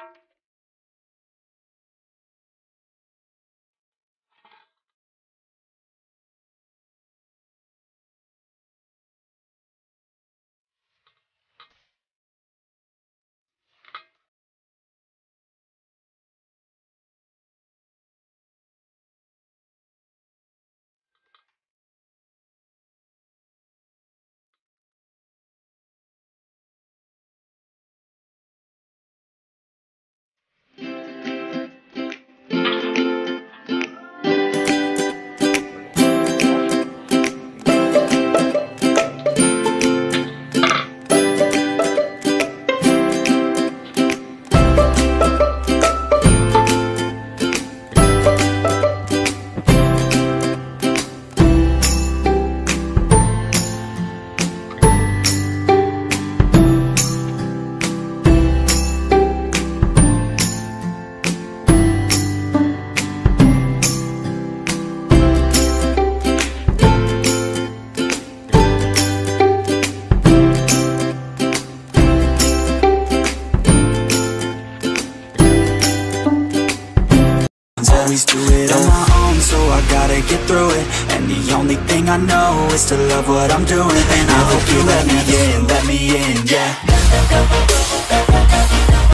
Always do it on my own, so I gotta get through it. And the only thing I know is to love what I'm doing. And I hope you let me in, yeah.